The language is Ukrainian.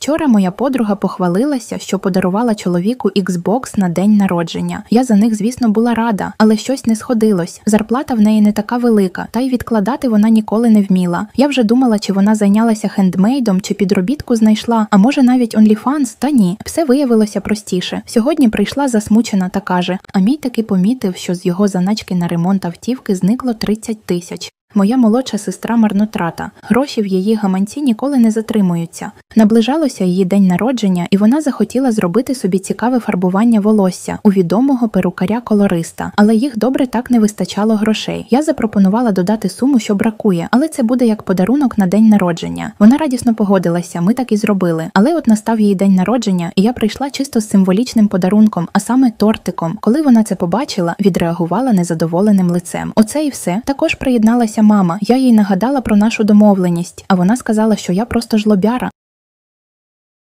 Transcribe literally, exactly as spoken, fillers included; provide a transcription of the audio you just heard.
Вчора моя подруга похвалилася, що подарувала чоловіку Xbox на день народження. Я за них, звісно, була рада, але щось не сходилось. Зарплата в неї не така велика, та й відкладати вона ніколи не вміла. Я вже думала, чи вона зайнялася хендмейдом, чи підробітку знайшла, а може навіть OnlyFans, та ні. Все виявилося простіше. Сьогодні прийшла засмучена та каже, а мій таки помітив, що з його заначки на ремонт автівки зникло тридцять тисяч. Моя молодша сестра марнотрата. Гроші в її гаманці ніколи не затримуються. Наближалося її день народження, і вона захотіла зробити собі цікаве фарбування волосся у відомого перукаря-колориста. Але їх добре так не вистачало грошей. Я запропонувала додати суму, що бракує, але це буде як подарунок на день народження. Вона радісно погодилася, ми так і зробили. Але от настав її день народження, і я прийшла чисто з символічним подарунком, а саме тортиком. Коли вона це побачила, відреагувала незадоволеним лицем. Оце і все. Також приєдналася мама. Я їй нагадала про нашу домовленість, а вона сказала, що я просто жлобяра.